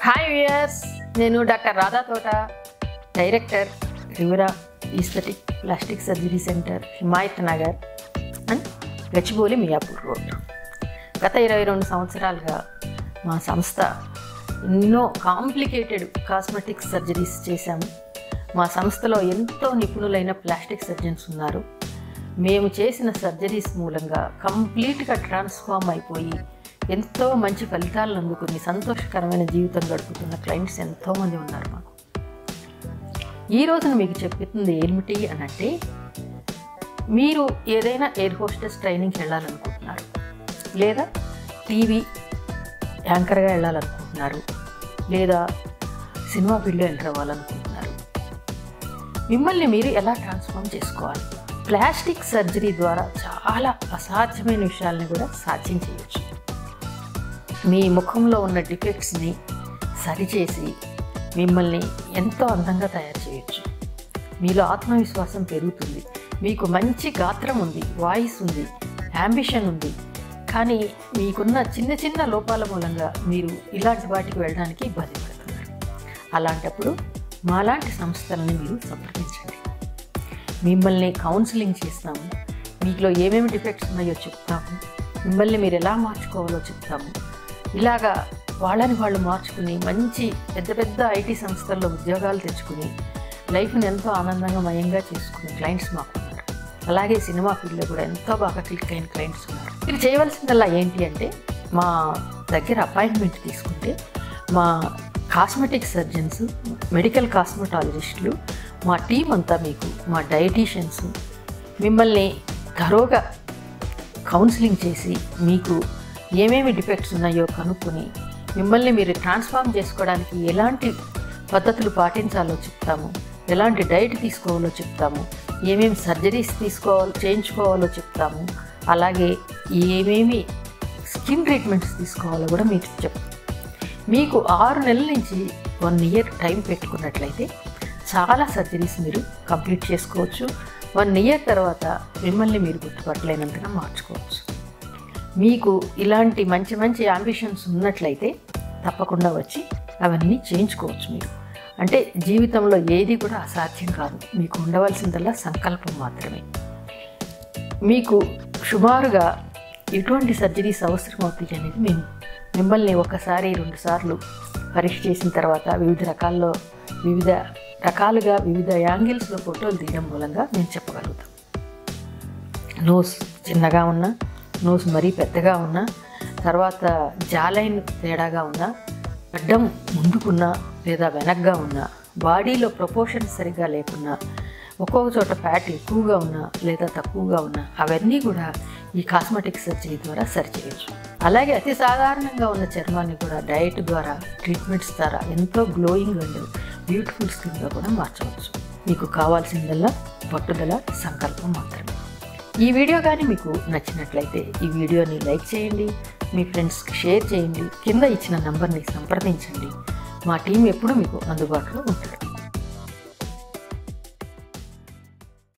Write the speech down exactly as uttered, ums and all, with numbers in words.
Hi viewers, నేను doctor Radha Thota, director Rivera aesthetic plastic surgery centre, Himayatnagar and Gachibowli Miyapur road. గత ఇరవై రెండు సంవత్సరాలుగా మా సంస్థ ఎన్నో కాంప్లికేటెడ్ కాస్మెటిక్ సర్జరీస్ చేశాము. మా సంస్థలో ఎంతో నిపుణులైన ప్లాస్టిక్ సర్జన్స్ ఉన్నారు. మేము చేసిన సర్జరీస్ మూలంగా కంప్లీట్గా ట్రాన్స్ఫార్మ్ అయిపోయి ఎంతో మంచి ఫలితాలను అందుకుని సంతోషకరమైన జీవితం గడుపుతున్న క్లయింట్స్ ఎంతోమంది ఉన్నారు మాకు. ఈ రోజున మీకు చెప్తుంది ఏమిటి అని అంటే, మీరు ఏదైనా ఎయిర్ హోస్టెస్ ట్రైనింగ్కి వెళ్ళాలనుకుంటున్నారు, లేదా టీవీ యాంకర్గా వెళ్ళాలనుకుంటున్నారు, లేదా సినిమా ఫీల్డ్లో ఎంటర్ అవ్వాలనుకుంటున్నారు. మిమ్మల్ని మీరు ఎలా ట్రాన్స్ఫార్మ్ చేసుకోవాలి? ప్లాస్టిక్ సర్జరీ ద్వారా చాలా అసాధ్యమైన విషయాలని కూడా సాధ్యం చేయవచ్చు. మీ ముఖంలో ఉన్న డిఫెక్ట్స్ని సరిచేసి మిమ్మల్ని ఎంతో అందంగా తయారు చేయొచ్చు. మీలో ఆత్మవిశ్వాసం పెరుగుతుంది. మీకు మంచి గాత్రం ఉంది, వాయిస్ ఉంది, యాంబిషన్ ఉంది. కానీ మీకున్న చిన్న చిన్న లోపాల మూలంగా మీరు ఇలాంటి వాటికి వెళ్ళడానికి ఇబ్బంది పడుతున్నారు. అలాంటప్పుడు మాలాంటి సంస్థలని మీరు సంప్రదించండి. మిమ్మల్ని కౌన్సిలింగ్ చేస్తాము. మీలో ఏమేమి డిఫెక్ట్స్ ఉన్నాయో చెప్తాము. మిమ్మల్ని మీరు ఎలా మార్చుకోవాలో చెప్తాము. ఇలాగా వాళ్ళని వాళ్ళు మార్చుకుని మంచి పెద్ద పెద్ద ఐటీ సంస్థల్లో ఉద్యోగాలు తెచ్చుకుని లైఫ్ని ఎంతో ఆనందంగా మయంగా చేసుకునే క్లయింట్స్ మాకు ఉన్నారు. అలాగే సినిమా ఫీల్డ్లో కూడా ఎంతో బాగా క్లిక్ అయిన క్లయింట్స్ ఉన్నారు. మీరు చేయవలసిందల్లా ఏంటి అంటే, మా దగ్గర అపాయింట్మెంట్ తీసుకుంటే మా కాస్మెటిక్ సర్జన్స్, మెడికల్ కాస్మెటాలజిస్టులు, మా టీం అంతా మీకు, మా డైటీషియన్స్ మిమ్మల్ని థరోగా కౌన్సిలింగ్ చేసి మీకు ఏమేమి డిఫెక్ట్స్ ఉన్నాయో కనుక్కొని మిమ్మల్ని మీరు ట్రాన్స్ఫార్మ్ చేసుకోవడానికి ఎలాంటి పద్ధతులు పాటించాలో చెప్తాము, ఎలాంటి డైట్ తీసుకోవాలో చెప్తాము, ఏమేమి సర్జరీస్ తీసుకోవాలో చేయించుకోవాలో చెప్తాము, అలాగే ఏమేమి స్కిన్ ట్రీట్మెంట్స్ తీసుకోవాలో కూడా మీకు చెప్తాము. మీకు ఆరు నెలల నుంచి వన్ ఇయర్ టైం పెట్టుకున్నట్లయితే చాలా సర్జరీస్ మీరు కంప్లీట్ చేసుకోవచ్చు. వన్ ఇయర్ తర్వాత మిమ్మల్ని మీరు గుర్తుపట్టలేనంతగా మార్చుకోవచ్చు. మీకు ఇలాంటి మంచి మంచి యాంబిషన్స్ ఉన్నట్లయితే తప్పకుండా వచ్చి అవన్నీ చేయించుకోవచ్చు. మీరు అంటే జీవితంలో ఏది కూడా అసాధ్యం కాదు. మీకు ఉండవలసిందల్లా సంకల్పం మాత్రమే. మీకు సుమారుగా ఎటువంటి సర్జరీస్ అవసరం అవుతాయి అనేది మేము మిమ్మల్ని ఒకసారి రెండు సార్లు పరీక్ష చేసిన తర్వాత వివిధ రకాల్లో వివిధ రకాలుగా వివిధ యాంగిల్స్లో ఫోటోలు తీయడం మూలంగా మేము చెప్పగలుగుతాం. నోస్ చిన్నగా ఉన్నా, నోస్ మరీ పెద్దగా ఉన్నా, తర్వాత జాలైన్ తేడాగా ఉన్నా, అడ్డం ముందుకున్నా లేదా వెనక్గా ఉన్నా, బాడీలో ప్రపోర్షన్స్ సరిగ్గా లేకున్నా, ఒక్కొక్క చోట ఫ్యాట్ ఎక్కువగా ఉన్నా లేదా తక్కువగా ఉన్నా, అవన్నీ కూడా ఈ కాస్మెటిక్ సర్జరీ ద్వారా సరిచేయచ్చు. అలాగే అతి సాధారణంగా ఉన్న చర్మాన్ని కూడా డయట్ ద్వారా, ట్రీట్మెంట్స్ ద్వారా ఎంతో గ్లోయింగ్ అండ్ బ్యూటిఫుల్ స్కిన్గా కూడా మార్చవచ్చు. మీకు కావాల్సిందల్లా పట్టుదల, సంకల్పం మాత్రమే. ఈ వీడియో కానీ మీకు నచ్చినట్లయితే ఈ వీడియోని లైక్ చేయండి, మీ ఫ్రెండ్స్కి షేర్ చేయండి, కింద ఇచ్చిన నంబర్ని సంప్రదించండి. మా టీం ఎప్పుడూ మీకు అందుబాటులో ఉంటుంది.